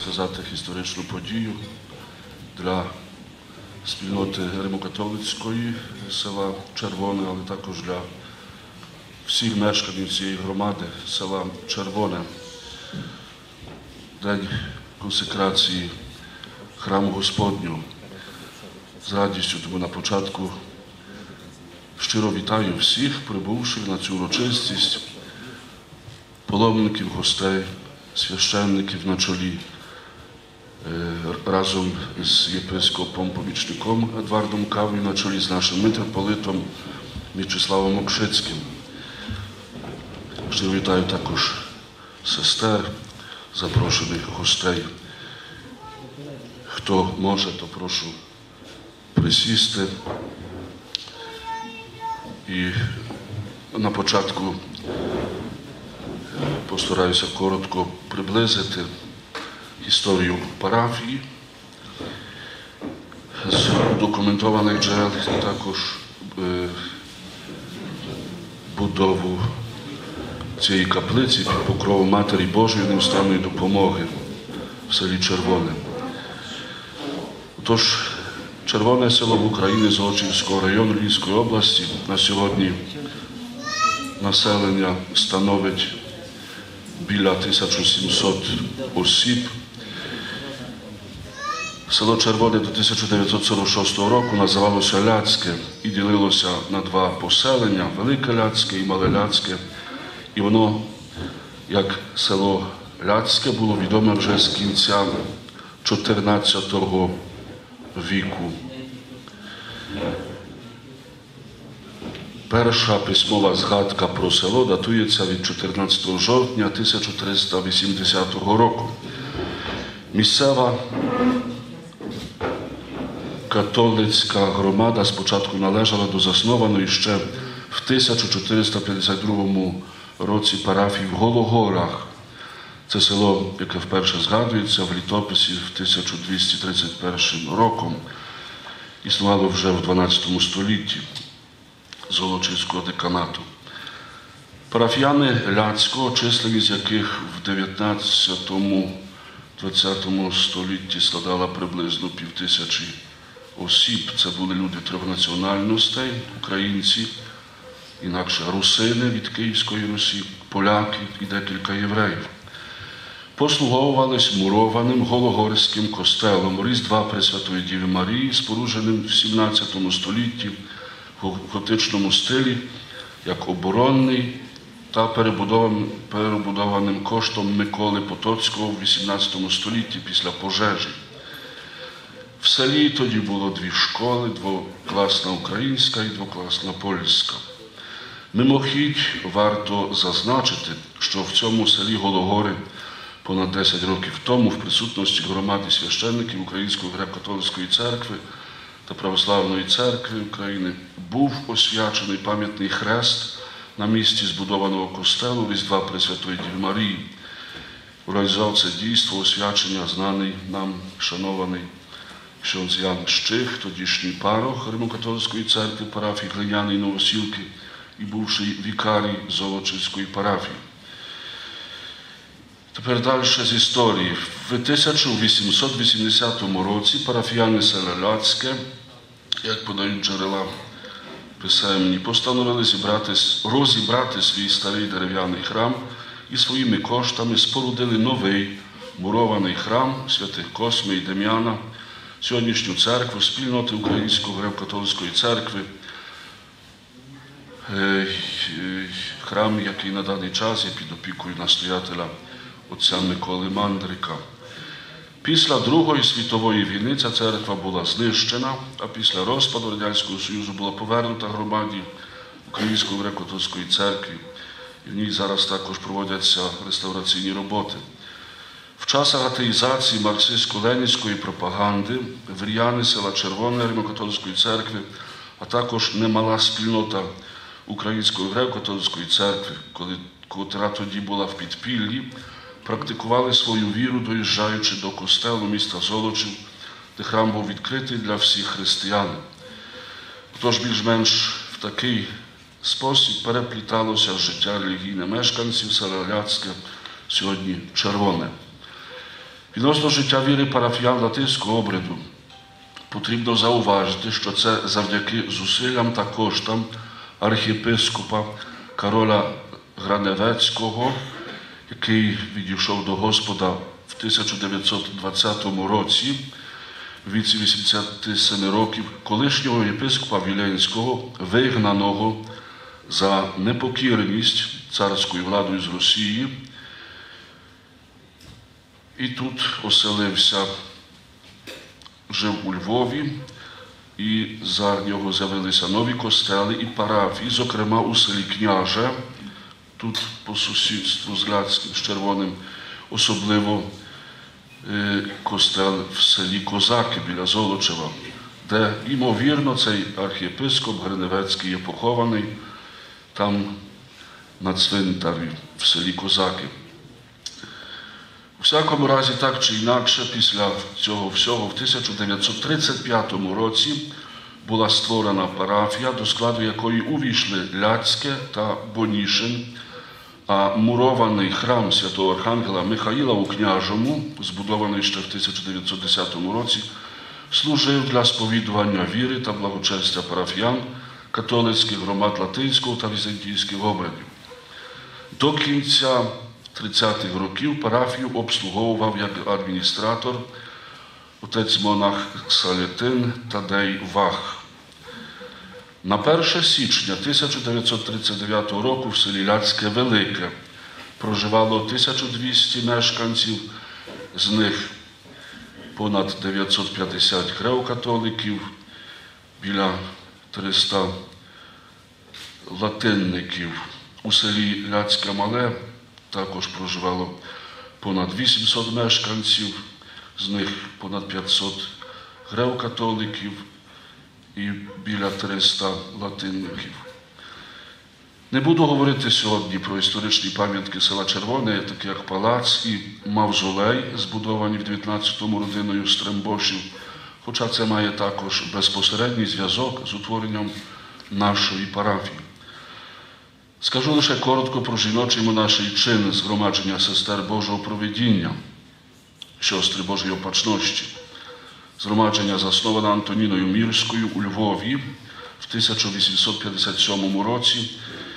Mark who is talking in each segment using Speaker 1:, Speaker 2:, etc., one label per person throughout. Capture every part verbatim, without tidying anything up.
Speaker 1: сказати історичну подію для спільноти Римо-католицької села Червоне, але також для всіх мешканців цієї громади села Червоне. День консекрації храму Господнього. З радістю тому на початку щиро вітаю всіх, прибувших на цю урочистість, паломників, гостей, священників на чолі, разом з єпископом-помічником Едвардом Кавою, на чолі з нашим митрополитом Мічеславом Окшицьким. Щиро вітаю також сестер, запрошених гостей. Хто може, то прошу присісти. І на початку постараюся коротко приблизити історію парафії з документованих джерел, і також е, будову цієї каплиці під покровом Матері Божої невстанної допомоги в селі Червоне. Тож, Червоне село в Україні, Золочівського району Львівської області, на сьогодні населення становить біля тисяча сімсот осіб. Село Червоне до тисяча дев'ятсот сорок шостого року називалося Ляцьке і ділилося на два поселення – Велике Ляцьке і Мале Ляцьке. І воно, як село Ляцьке, було відоме вже з кінця чотирнадцятого віку. Перша письмова згадка про село датується від чотирнадцятого жовтня тисяча триста вісімдесятого року. Місцева католицька громада спочатку належала до заснованої ще в тисяча чотириста п'ятдесят другому році парафії в Гологорах. Це село, яке вперше згадується в літописі в тисяча двісті тридцять першим роком, існувало вже в дванадцятому столітті Золочівського деканату. Парафіяни Ляцького, численність яких в дев'ятнадцятому-двадцятому столітті складала приблизно півтисячі осіб. Це були люди трьох національностей – українці, інакше русини від Київської Русі, поляки і декілька євреїв. Послуговувались мурованим Гологорським костелом Різдва Пресвятої Діви Марії, спорудженим в сімнадцятому столітті в готичному стилі, як оборонний та перебудованим, перебудованим коштом Миколи Потоцького в вісімнадцятому столітті після пожежі. В селі тоді було дві школи, двокласна українська і двокласна польська. Мимохідь варто зазначити, що в цьому селі Гологори понад десять років тому в присутності громади священників Української греко-католицької церкви та Православної церкви України був освячений пам'ятний хрест на місці збудованого костелу Різдва Пресвятої Діви Марії. Організував це дійство освячення знаний нам, шанований ксьондз Ян Щих, тодішній парох Римо-католицької церкви парафії Глиняної Новосілки і бувший вікарій Золочівської парафії. Тепер далі з історії. В тисяча вісімсот вісімдесятому році парафіяни села Ляцьке, як подають джерела писемні, постановили зібрати, розібрати свій старий дерев'яний храм і своїми коштами спорудили новий мурований храм святих Косми і Дем'яна, сьогоднішню церкву спільноти Української греко-католицької церкви, храм, який на даний час є під опікою настоятеля отця Миколи Мандрика. Після Другої світової війни ця церква була знищена, а після розпаду Радянського Союзу була повернута громаді Української греко-католицької церкви. І в ній зараз також проводяться реставраційні роботи. В часах атеїзації марксистсько-ленінської пропаганди віряни села Червоне Римо-католицької церкви, а також немала спільнота Української греко-католицької церкви, котра тоді була в підпіллі, практикували свою віру, доїжджаючи до костелу міста Золочів, де храм був відкритий для всіх християн. Тож більш-менш в такий спосіб перепліталося життя релігійне мешканців села Ляцьке, сьогодні Червоне. Відносно життя віри парафіян латинського обряду потрібно зауважити, що це завдяки зусиллям та коштам архієпископа Кароля Граневецького, який відійшов до Господа в тисяча дев'ятсот двадцятому році, в віці вісімдесяти семи років, колишнього єпископа Віленського, вигнаного за непокіреність царською владою з Росії, і тут оселився, жив у Львові, і за нього з'явилися нові костели і парафії, зокрема у селі Княже, тут по сусідству з Ляцьким, з Червоним, особливо костел в селі Козаки біля Золочева, де, ймовірно, цей архієпископ Гриневецький є похований там на цвинтарі в селі Козаки. У всякому разі, так чи інакше, після цього всього в тисяча дев'ятсот тридцять п'ятому році була створена парафія, до складу якої увійшли Ляцьке та Бонішин, а мурований храм святого Архангела Михаїла у Княжому, збудований ще в тисяча дев'ятсот десятому році, служив для сповідування віри та благочестя парафіян католицьких громад латинського та візантійських обрядів. До кінця тридцятих років парафію обслуговував як адміністратор отець-монах Салетин Тадей Вах. На перше січня тисяча дев'ятсот тридцять дев'ятого року в селі Ляцьке Велике проживало тисяча двісті мешканців, з них понад дев'ятсот п'ятдесят греко-католиків, біля триста латинників. У селі Ляцьке Мале також проживало понад вісімсот мешканців, з них понад п'ятсот греко-католиків і біля триста латинників. Не буду говорити сьогодні про історичні пам'ятки села Червоне, такі як палац і мавзолей, збудовані в дев'ятнадцятому родиною Стрембошів, хоча це має також безпосередній зв'язок з утворенням нашої парафії. Скажу лише коротко про жіночий монаший чин згромадження сестер Божого провидіння, сестри Божої опачності. Згромадження засноване Антоніною Мірською у Львові в тисяча вісімсот п'ятдесят сьомому році.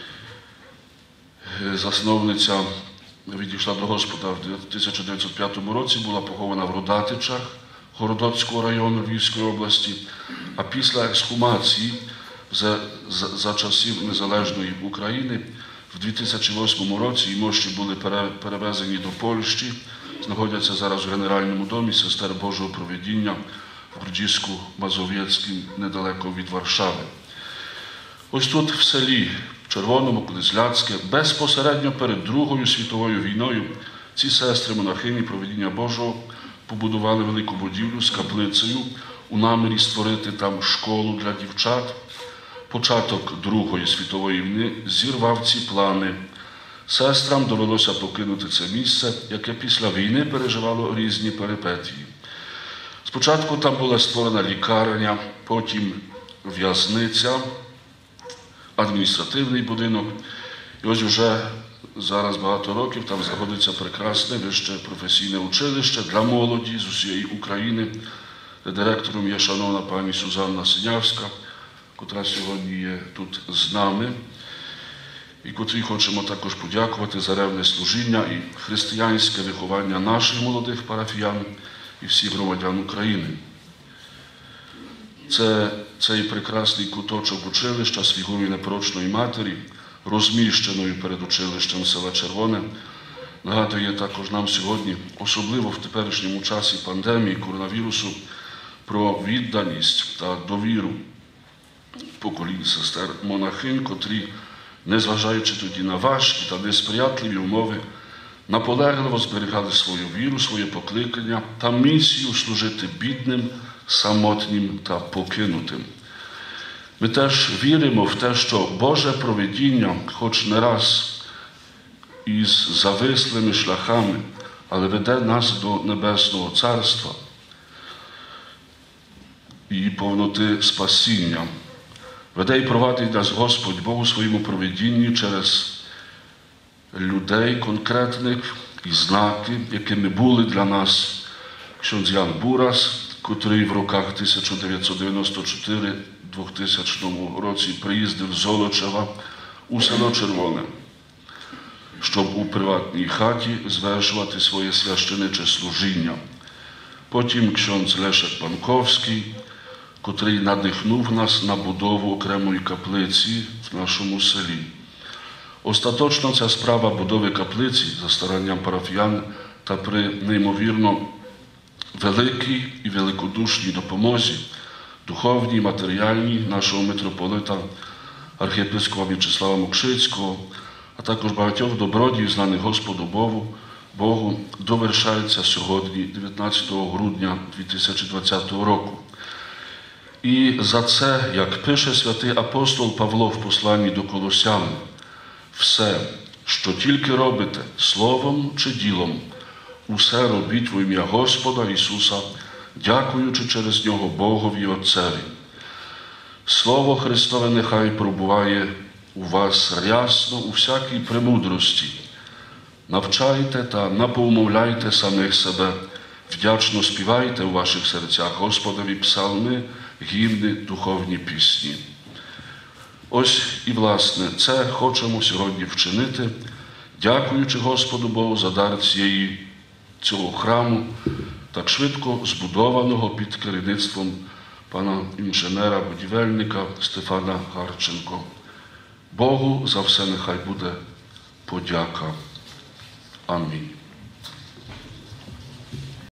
Speaker 1: Засновниця відійшла до Господа в тисяча дев'ятсот п'ятому році, була похована в Родатичах Городоцького району Львівської області, а після ексхумації за, за, за часів Незалежної України в дві тисячі восьмому році її мощі були пере, перевезені до Польщі, знаходяться зараз в Генеральному домі сестер Божого провидіння в Грудзівську-Мазовєцькому, недалеко від Варшави. Ось тут в селі Червоному, колись Ляцьке, безпосередньо перед Другою світовою війною ці сестри-монахині провидіння Божого побудували велику будівлю з каплицею у намірі створити там школу для дівчат. Початок Другої світової війни зірвав ці плани. Сестрам довелося покинути це місце, яке після війни переживало різні перипетії. Спочатку там була створена лікарня, потім в'язниця, адміністративний будинок. І ось вже зараз багато років там знаходиться прекрасне вище професійне училище для молоді з усієї України, де директором є шановна пані Сюзанна Синявська, котра сьогодні є тут з нами, і котрій хочемо також подякувати за ревне служіння і християнське виховання наших молодих парафіян і всіх громадян України. Це, цей прекрасний куточок училища з фігурою непорочної матері, розміщеною перед училищем села Червоне, нагадує також нам сьогодні, особливо в теперішньому часі пандемії коронавірусу, про відданість та довіру поколінь сестер монахинь, котрі, незважаючи тоді на важкі та несприятливі умови, наполегливо зберігали свою віру, своє покликання та місію служити бідним, самотнім та покинутим. Ми теж віримо в те, що Боже провидіння, хоч не раз із завислими шляхами, але веде нас до Небесного Царства і повноти спасіння. Веде і провадить нас Господь Бог у своєму провидінні через людей конкретних і знаки, якими були для нас ksiądz Jan Buras, котрий в роках тисяча дев'ятсот дев'яносто чотири - двохтисячному році приїздив з Золочева у село Червоне, щоб у приватній хаті звершувати своє священиче служіння. Потім ksiądz Лешек Панковський, котрий надихнув нас на будову окремої каплиці в нашому селі. Остаточно ця справа будови каплиці за старанням парафіян та при неймовірно великій і великодушній допомозі, духовній, матеріальній нашого митрополита архієпископа В'ячеслава Мокшицького, а також багатьох добродіїв, знаних Господу Богу, Богу, довершається сьогодні, дев'ятнадцятого грудня дві тисячі двадцятого року. І за це, як пише святий апостол Павло в посланні до Колосян, все, що тільки робите, словом чи ділом, усе робіть в ім'я Господа Ісуса, дякуючи через Нього Богові Отцеві. Слово Христове нехай пробуває у вас рясно у всякій премудрості. Навчайте та напоумовляйте самих себе, вдячно співайте у ваших серцях Господові псалми, гімни, духовні пісні. Ось і, власне, це хочемо сьогодні вчинити, дякуючи Господу Богу за дар цієї, цього храму, так швидко збудованого під керівництвом пана інженера-будівельника Стефана Гарченко. Богу за все нехай буде подяка. Амінь.